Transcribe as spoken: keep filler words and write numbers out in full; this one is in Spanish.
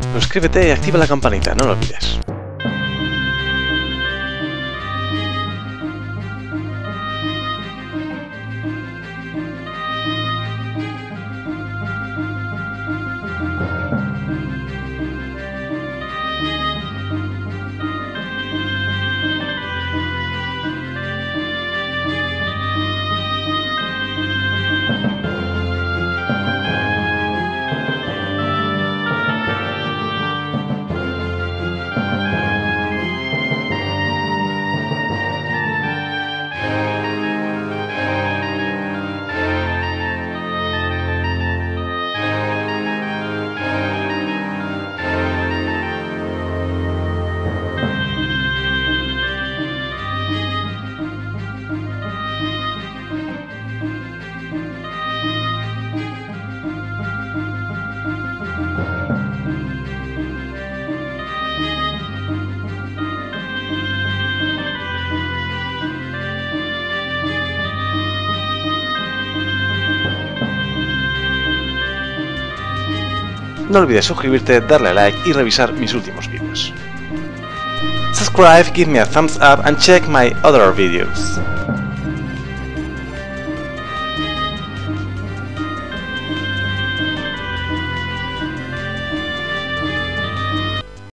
Suscríbete y activa la campanita, no lo olvides. No olvides suscribirte, darle a like y revisar mis últimos vídeos. Subscribe, give me a thumbs up and check my other videos.